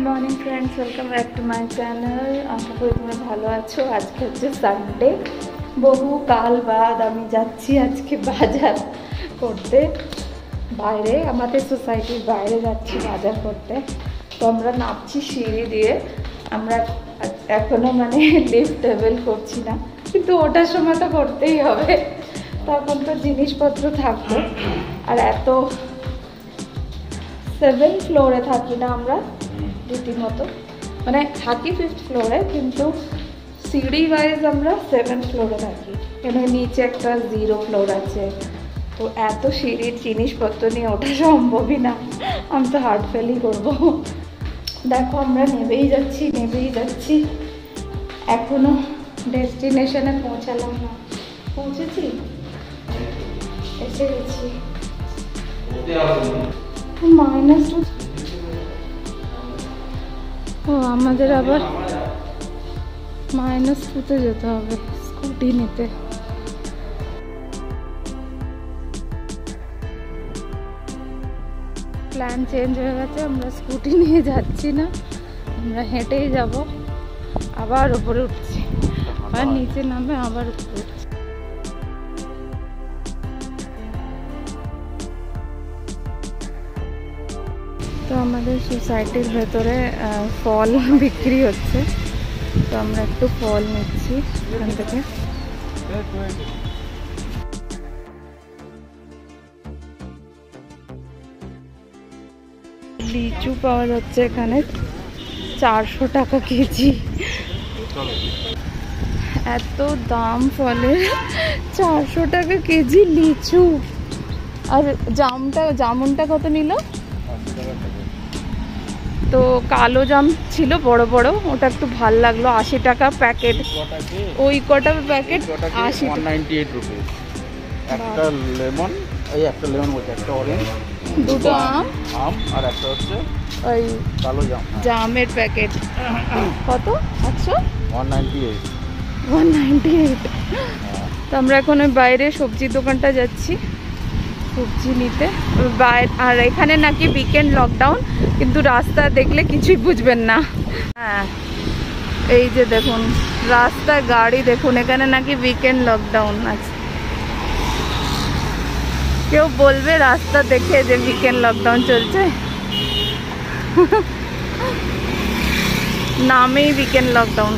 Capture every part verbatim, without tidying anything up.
Morning friends, welcome back to my channel. आशा करी तुम्हें भालो आछो। आज के होच्छे सानडे, बहु काल बाद आमी जाচ্ছি আজকে বাজার করতে। বাইরে আমাদের সোসাইটির বাইরে যাচ্ছি বাজার করতে। তো আমরা নামছি সিঁড়ি দিয়ে, আমরা এখনো মানে লিফট লেভেল করছি না, কিন্তু ওটার সময় তো করতেই হবে, তখন তো জিনিসপত্র থাকবে। আর এত সেভেন ফ্লোরে থাকি না আমরা, রীতিমতো মানে থাকি ফিফথ ফ্লোরে, কিন্তু সিঁড়ি ওয়াইজ আমরা সেভেন ফ্লোরে থাকি। কেন নিচে একটা জিরো ফ্লোর আছে, তো এত সিঁড়ির জিনিসপত্র নিয়ে ওঠা সম্ভবই না, আমি তো হার্ট ফেলই করবো। দেখো আমরা নেবেই যাচ্ছি নেবেই যাচ্ছি এখনো ডেস্টিনেশনে পৌঁছালাম না। পৌঁছেছি, এসে গেছি। মাইনাস টু ও আমাদের আবার মাইনাস টুতে যেতে হবে স্কুটি নিতে। প্ল্যান চেঞ্জ হয়ে গেছে, আমরা স্কুটি নিয়ে যাচ্ছি না, আমরা হেঁটেই যাব। আবার উপরে উঠছি, আবার নিচে নামে আবার উপরে উঠছি। তো আমাদের সোসাইটির ভেতরে ফল বিক্রি হচ্ছে, তো আমরা একটু ফল নিচ্ছি এখান থেকে। লিচু পাওয়া যাচ্ছে এখানে চারশো টাকা কেজি। এত দাম ফলের, চারশো টাকা কেজি লিচু। আর জামটা জামুনটা কত নিল? তো কালো জাম ছিল বড় বড়, ওটা একটু ভাল লাগলো, আশি টাকা প্যাকেট। ওই কটা প্যাকেট আশি। একটা লেমন, এই একটা লেমন বলছে, একটা অরেঞ্জ, দুটো আম আম আর একটা হচ্ছে ওই কালো জাম, জামের প্যাকেট। কত? আটশো one ninety eight one ninety eight. তো আমরা এখন ওই বাইরে সবজির দোকানটা যাচ্ছি সবজি নিতে। আর এখানে নাকি উইকেন্ড লকডাউন, কিন্তু রাস্তা দেখলে কিছুই বুঝবেন না। হ্যাঁ, এই যে দেখুন রাস্তায় গাড়ি দেখুন, এখানে নাকি উইকেন্ড লকডাউন আছে। কেউ বলবে রাস্তা দেখে যে উইকেন্ড লকডাউন চলছে? নামেই উইকেন্ড লকডাউন।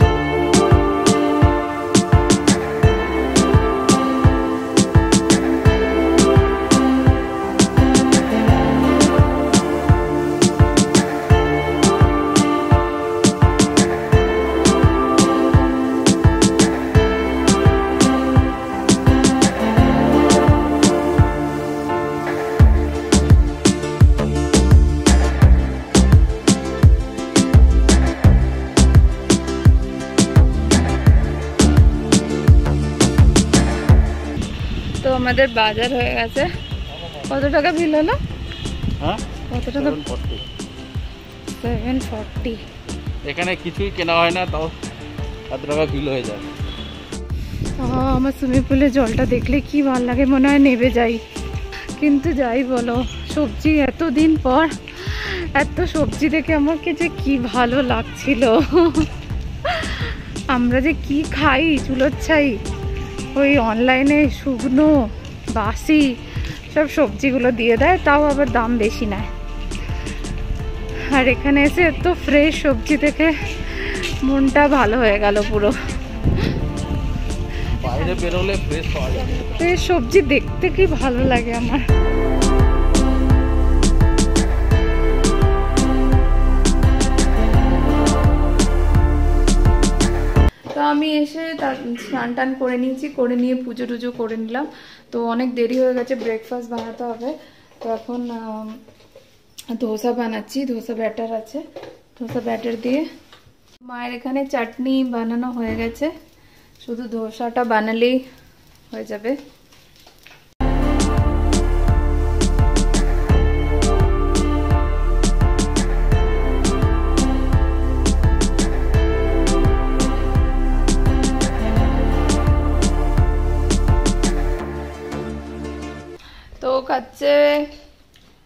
তো আমাদের বাজার হয়ে গেছে। কত টাকা বিল হলো? হ্যাঁ, কত টাকা? Seven forty. এখানে কিছুই কেনা হয় না, তাও এত টাকা বিল হয়ে যায়। আমার সুইমিং পুলের জলটা দেখলে কি ভালো লাগে, মনে হয় নেবে যাই। কিন্তু যাই বলো, সবজি এতদিন পর এত সবজি দেখে আমাকে যে কি ভালো লাগছিল। আমরা যে কি খাই চুলোর ছাই, ওই অনলাইনে শুকনো বাসি সব সবজিগুলো দিয়ে দেয়, তাও আবার দাম বেশি নেয়। আর এখানে এসে এত ফ্রেশ সবজি দেখে মনটা ভালো হয়ে গেল পুরো। বাইরে বেরোলে ফ্রেশ পাওয়া যায়, ফ্রেশ সবজি দেখতে কি ভালো লাগে আমার। তো আমি এসে তার স্নান টান করে নিয়েছি, করে নিয়ে পুজো টুজো করে নিলাম। তো অনেক দেরি হয়ে গেছে, ব্রেকফাস্ট বানাতে হবে। তো এখন ধোসা বানাচ্ছি, ধোসা ব্যাটার আছে, ধোসা ব্যাটার দিয়ে। মায়ের এখানে চাটনি বানানো হয়ে গেছে, শুধু ধোসাটা বানালেই হয়ে যাবে। তো খাচ্ছে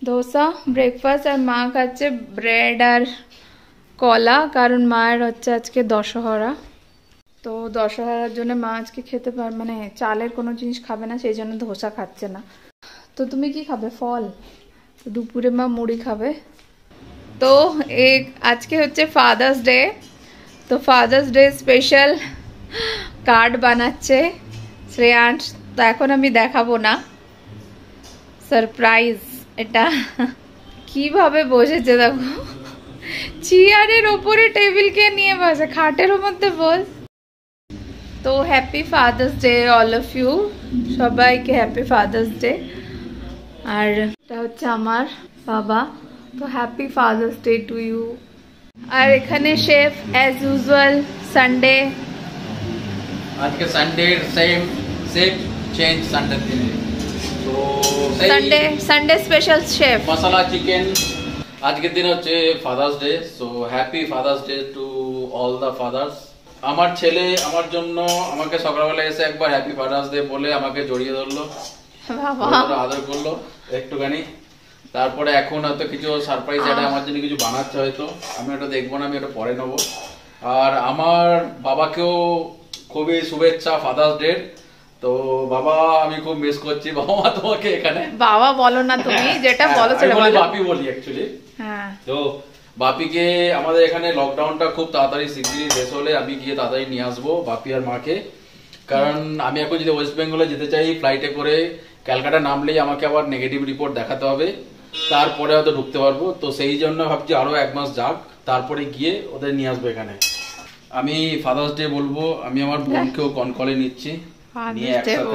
ধোসা ব্রেকফাস্ট, আর মা খাচ্ছে ব্রেড আর কলা, কারণ মায়ের হচ্ছে আজকে দশহরা। তো দশহরার জন্য মা আজকে খেতে পার মানে চালের কোনো জিনিস খাবে না, সেই জন্য ধোসা খাচ্ছে না। তো তুমি কি খাবে? ফল। তো দুপুরে মা মুড়ি খাবে। তো এক আজকে হচ্ছে ফাদার্স ডে, তো ফাদার্স ডে স্পেশাল কার্ড বানাচ্ছে শ্রেয়াংশ। তো এখন আমি দেখাবো না, সারপ্রাইজ এটা। কিভাবে বসেছে দেখো, চেয়ারের ওপরে টেবিলকে নিয়ে বসে, খাটের মধ্যে বস। তো happy father's day all of you, সবাইকে হ্যাপি ফাদার্স ডে। আর এটা হচ্ছে আমার বাবা, তো happy father's day to you. আর এখানে শেফ অ্যাজ ইউজুয়াল সানডে, আজকে Sunday same same change Sunday দিনে। তো সানডে সানডে স্পেশাল শেফ মশলা চিকেন। আজকের দিন হচ্ছে father's day, so happy father's day to all the fathers. আমার ছেলে আমার জন্য আমাকে সকালবেলা এসে একবার হ্যাপি ফাদার্স ডে বলে আমাকে জড়িয়ে ধরলো, আদর করলো একটুখানি। তারপরে এখন হয়তো কিছু সারপ্রাইজ এটা আমার জন্য কিছু বানাচ্ছে, হয়তো আমি ওটা দেখবো না, আমি ওটা পরে নেবো। আর আমার বাবাকেও খুবই শুভেচ্ছা ফাদার্স ডে। তো বাবা আমি খুব মিস করছি, বাবা মা তোমাকে এখানে বাবা বলো না তুমি, যেটা বলো সেটা বলো। বাপি বলি অ্যাকচুয়ালি। হ্যাঁ, তো বাপিকে আমাদের এখানে লকডাউনটা খুব তাড়াতাড়ি শিগগিরই শেষ হলে আমি গিয়ে তাড়াতাড়ি নিয়ে আসবো বাপি আর মাকে। কারণ আমি এখন যদি ওয়েস্ট বেঙ্গলে যেতে চাই ফ্লাইটে করে, ক্যালকাটা নামলেই আমাকে আবার নেগেটিভ রিপোর্ট দেখাতে হবে, তারপরে হয়তো ঢুকতে পারবো। তো সেই জন্য ভাবছি আরো এক মাস যাক, তারপরে গিয়ে ওদের নিয়ে আসবো এখানে। আমি ফাদার্স ডে বলবো, আমি আমার বোনকেও কনকলে নিচ্ছি, নিয়ে একসাথে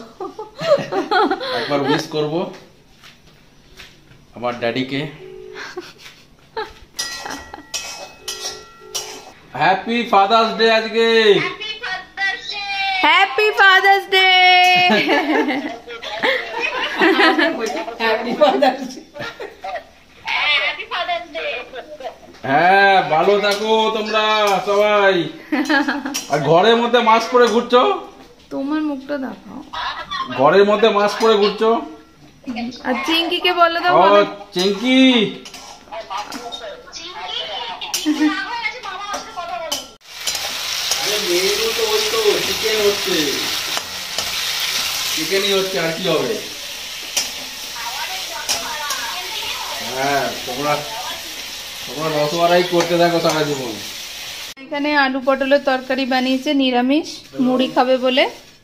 একবার উইশ করবো আমার ড্যাডিকে। হ্যাপি ফাদার্স ডে আজকে, হ্যাপি ফাদার্স ডে। হ্যাঁ ভালো থাকো তোমরা সবাই। আর ঘরের মধ্যে মাস্ক পরে ঘুরছো, তোমার মুখটা দেখাও। ঘরের মধ্যে মাস্ক পরে ঘুরছো। আর চিঙ্কিকে বলে দাও। ও চিঙ্কি, মেনু তো ওই তো চিকেন হচ্ছে, চিকেনই হচ্ছে, আর কি হবে। হ্যাঁ তোমরা তোমরা রসমালাই করতে থাকো সারা জীবন। এখানে আলু পটলের তরকারি বানিয়েছে নিরামিষ, মুড়ি খাবে বলে।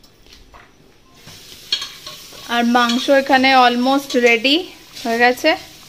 আর মাংস এখানে অলমোস্ট রেডি হয়ে গেছে।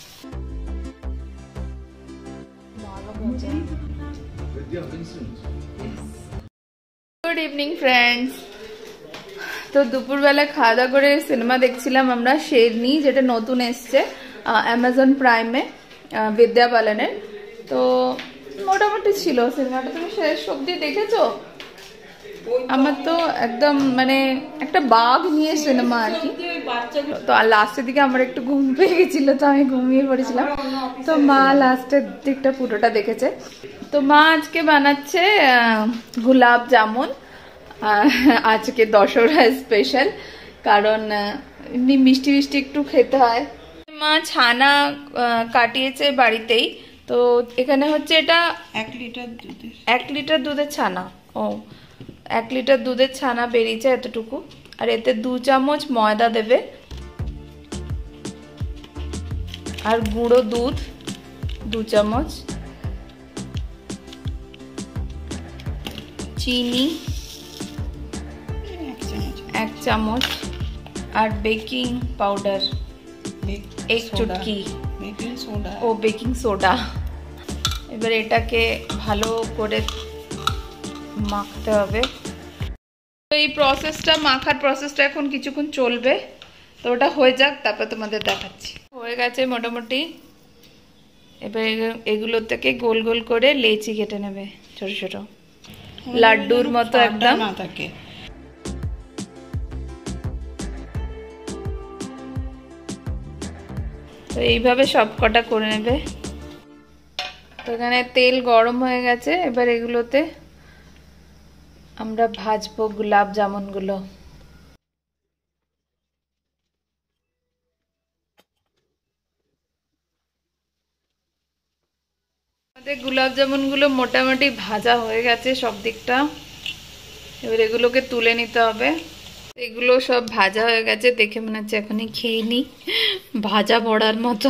Good evening friends. তো দুপুরবেলা খাওয়া দাওয়া করে সিনেমা দেখছিলাম আমরা, শেরনি, যেটা নতুন এসছে অ্যামাজন প্রাইমে, বিদ্যা বালানের। তো মোটামুটি ছিল সিনেমাটা। তুমি শেষ অব্দি দেখেছো? আমার তো একদম মানে একটা বাঘ নিয়ে সিনেমা আর কি। তো আর লাস্টের দিকে আমার একটু ঘুম পেয়ে গেছিল, তো আমি ঘুমিয়ে পড়েছিলাম। তো মা লাস্টের দিকটা পুরোটা দেখেছে। তো মা আজকে বানাচ্ছে গোলাপ জামুন, আজকে দশহরা স্পেশাল, কারণ এমনি মিষ্টি মিষ্টি একটু খেতে হয়। মা ছানা কাটিয়েছে বাড়িতেই। তো এখানে হচ্ছে এটা এক লিটার দুধের এক লিটার দুধের ছানা। ও এক লিটার দুধের ছানা বেরিয়েছে এতটুকু। আর এতে দু চামচ ময়দা দেবে, আর গুঁড়ো দুধ দু চামচ, চিনি এক চামচ, এক চামচ, আর বেকিং পাউডার এক চুটকি, বেকিং সোডা ও বেকিং সোডা। এবার এটাকে ভালো করে মাখতে হবে। তো এই প্রসেসটা, মাখার প্রসেসটা এখন কিছুক্ষণ চলবে। তো ওটা হয়ে যাক, তারপর তোমাদের দেখাচ্ছি। হয়ে গেছে মোটামুটি। এবার এগুলো থেকে গোল গোল করে লেচি কেটে নেবে, ছোট ছোট লাড্ডুর মতো একদম। না থাকে তো এইভাবে সব কটা করে নেবে। তো এখানে তেল গরম হয়ে গেছে, এবার এগুলোতে আমরা ভাজবো গোলাপ জামুনগুলো। গোলাপ জামুনগুলো মোটামুটি ভাজা হয়ে গেছে সব দিকটা। এবার এগুলোকে তুলে নিতে হবে। এগুলো সব ভাজা হয়ে গেছে, দেখে মনে হচ্ছে এখনই খেয়ে নিই, ভাজা বড়ার মতো।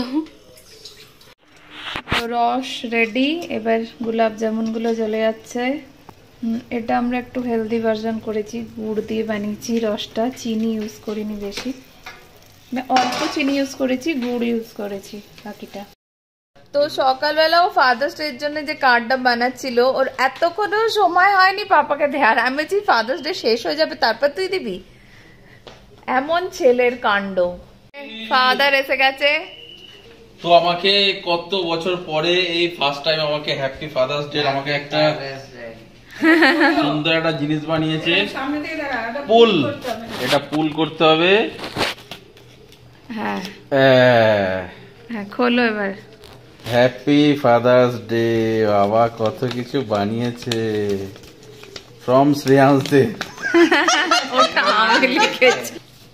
রস রেডি। এবার গোলাপ জামুনগুলো জ্বলে যাচ্ছে। এটা আমরা একটু হেলদি ভার্সন করেছি, গুড় দিয়ে বানিয়েছি রসটা, চিনি ইউজ করিনি বেশি, অল্প চিনি ইউজ করেছি, গুড় ইউজ করেছি বাকিটা। তো সকালবেলাও ফাদার্স ডে এর জন্য যে কার্ডটা বানাচ্ছিল, ওর এতক্ষণও সময় হয়নি পাপাকে দেওয়ার। আমি বলছি ফাদার্স ডে শেষ হয়ে যাবে তারপর তুই দিবি, এমন ছেলের কাণ্ড। ফাদার এসে গেছে। তো আমাকে কত বছর পরে এই ফার্স্ট টাইম আমাকে হ্যাপি ফাদার্স ডে আমাকে একটা সুন্দর একটা জিনিস বানিয়েছে, পুল। এটা পুল করতে হবে। হ্যাঁ হ্যাঁ হ্যাঁ, খোলো এবার। Happy father's day. বাবা কত কিছু বানিয়েছে ফ্রম শ্রেয়াংস দে। ওটা আমি লিখেছি।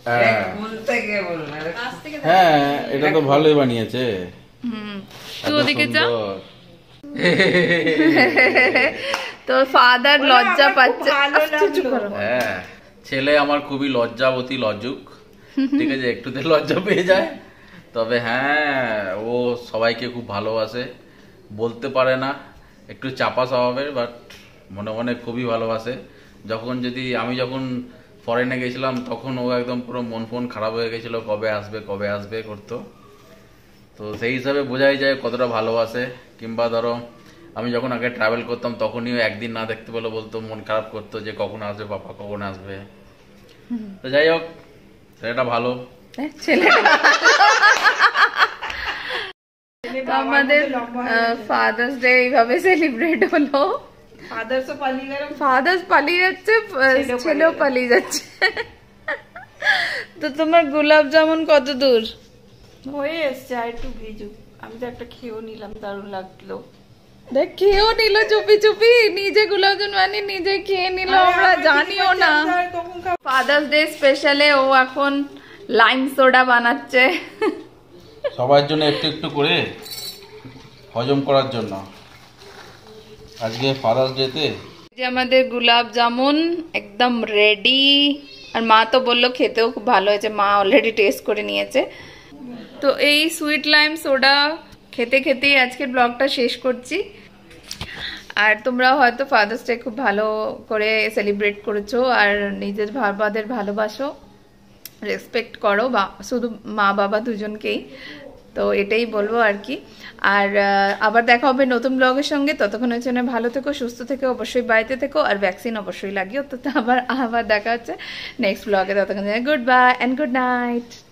হ্যাঁ এটা তো ভালোই বানিয়েছে। হুম, তুই ওদিকে যা। তো ফাদার লজ্জা পাচ্ছে। হ্যাঁ, ছেলে আমার খুবই লজ্জাবতী, লজ্জুক, ঠিক আছে, একটুতে লজ্জা পেয়ে যায়। তবে হ্যাঁ, ও সবাইকে খুব ভালোবাসে, বলতে পারে না, একটু চাপা স্বভাবের, বাট মনে মনে খুবই ভালোবাসে। যখন যদি আমি যখন ফরেনে গেছিলাম তখন ও একদম পুরো মন ফোন খারাপ হয়ে গেছিল, কবে আসবে কবে আসবে করতো। তো সেই হিসাবে বোঝাই যায় কতটা ভালোবাসে। কিংবা ধরো আমি যখন আগে ট্রাভেল করতাম তখনই একদিন না দেখতে পেলে বলতো, মন খারাপ করতো যে কখন আসবে পাপা, কখন আসবে। তো যাই হোক, সেটা ভালো ছেলেটা। আমাদের ফাদার্স ডে এইভাবে সেলিব্রেট হলো। ফাদার্সও পালিয়ে গেল, ফাদার্স পালিয়ে যাচ্ছে, ছেলেও পালিয়ে যাচ্ছে। তো তোমার গোলাপ জামুন কত দূর হয়ে এসছে? আর একটু ভিজুক। আমি তো একটা খেয়েও নিলাম, দারুণ লাগলো। দেখ, খেয়েও নিল চুপি চুপি, নিজে গোলাপ জামুন বানিয়ে নিজে খেয়ে নিল, আমরা জানিও না। ফাদার্স ডে স্পেশালে ও এখন লাইম সোডা বানাচ্ছে সবার জন্য একটু একটু করে হজম করার জন্য আজকে ফাদার্স ডেতে। যে আমাদের গোলাপ জামুন একদম রেডি। আর মা তো বললো খেতেও খুব ভালো হয়েছে, মা অলরেডি টেস্ট করে নিয়েছে। তো এই সুইট লাইম সোডা খেতে খেতেই আজকের ব্লগটা শেষ করছি। আর তোমরা হয়তো ফাদার্স ডে খুব ভালো করে সেলিব্রেট করেছো, আর নিজের বাবাদের ভালোবাসো, রেসপেক্ট করো, বা শুধু মা বাবা দুজনকেই। তো এটাই বলবো আর কি। আর আবার দেখা হবে নতুন ব্লগের সঙ্গে। ততক্ষণের জন্য ভালো থেকো, সুস্থ থেকো, অবশ্যই বাড়িতে থেকো, আর ভ্যাকসিন অবশ্যই লাগিও। তো আবার আবার দেখা হচ্ছে নেক্সট ব্লগে। ততক্ষণ good bye and good night.